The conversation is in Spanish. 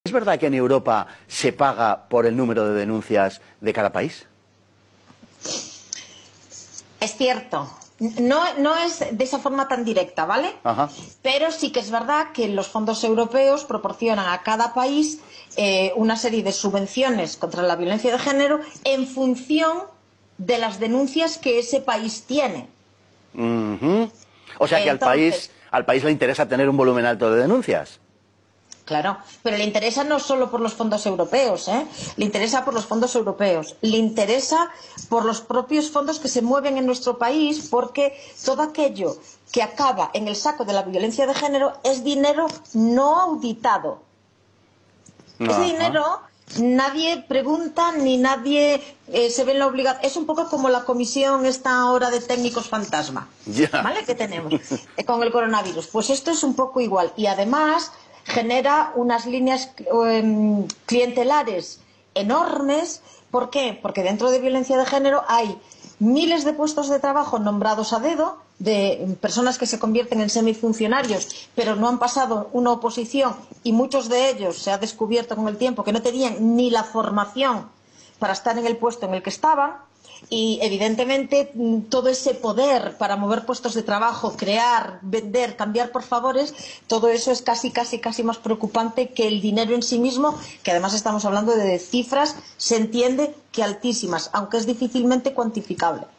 ¿Es verdad que en Europa se paga por el número de denuncias de cada país? Es cierto. No es de esa forma tan directa, ¿vale? Ajá. Pero sí que es verdad que los fondos europeos proporcionan a cada país una serie de subvenciones contra la violencia de género en función de las denuncias que ese país tiene. O sea que Entonces, al país le interesa tener un volumen alto de denuncias. claro, pero le interesa no solo por los fondos europeos, le interesa por los fondos europeos, le interesa por los propios fondos que se mueven en nuestro país, porque todo aquello que acaba en el saco de la violencia de género es dinero no auditado. Ese Ajá. dinero nadie pregunta ni nadie se ve en la obligación. Es un poco como la comisión esta ahora de técnicos fantasma, Ya. ¿vale? Que tenemos con el coronavirus. Pues esto es un poco igual. Y además genera unas líneas clientelares enormes. ¿Por qué? Porque dentro de violencia de género hay miles de puestos de trabajo nombrados a dedo, de personas que se convierten en semifuncionarios, pero no han pasado una oposición, y muchos de ellos se ha descubierto con el tiempo que no tenían ni la formación para estar en el puesto en el que estaban. Y evidentemente todo ese poder para mover puestos de trabajo, crear, vender, cambiar por favores, todo eso es casi más preocupante que el dinero en sí mismo, que además estamos hablando de cifras, se entiende que altísimas, aunque es difícilmente cuantificable.